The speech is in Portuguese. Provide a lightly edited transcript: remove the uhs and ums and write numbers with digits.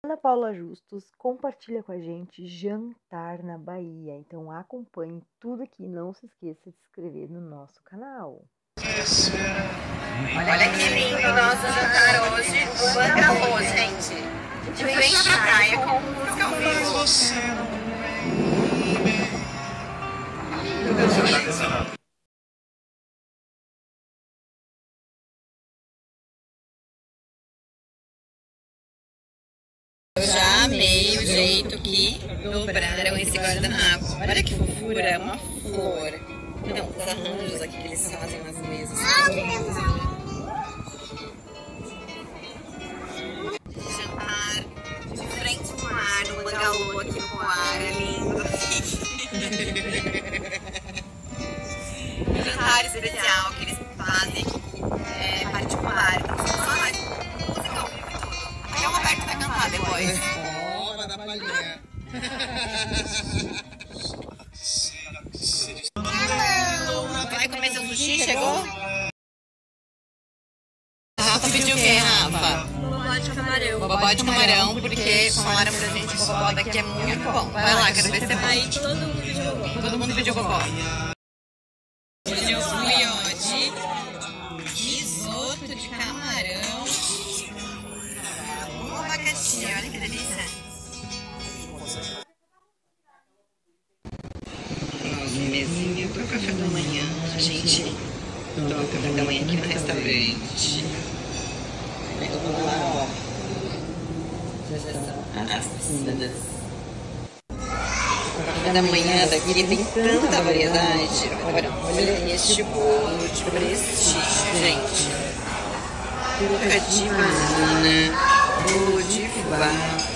Ana Paula Justus compartilha com a gente jantar na Bahia. Então acompanhe tudo aqui, não se esqueça de se inscrever no nosso canal. Olha que lindo o nosso jantar hoje, o bangalô, gente. De frente à praia com música ao vivo. Eu já amei o jeito que dobraram esse guardanapo. Olha que fofura, é uma flor. Não, os arranjos aqui que eles fazem nas mesas. Jantar de frente pro mar, no bangalô aqui no Poar, é lindo. Um jantar especial que eles fazem aqui, particular. Então, só nós, música ao vivo e tudo. Até o Roberto vai cantar depois. Ó, vai dar palhinha. Vai comer seu sushi? Chegou? A Rafa pediu o que, Rafa? Bobó de camarão. Bobó de camarão, porque falaram pra gente que o bobó daqui é muito bom. Vai lá, quero ver se é bom. Aí todo mundo pediu bobó. Todo mundo pediu bobó. Pediu miote, risoto de camarão, um abacaxi, olha que delícia. Nós, mesinha pro café da manhã, a gente toma café da manhã aqui no restaurante. Vamos lá, ó. Já estão assadas. O café da manhã daqui tem tanta variedade. Agora, olha este bolo de prestígio, gente. Cuca de banana, bolo de fubá,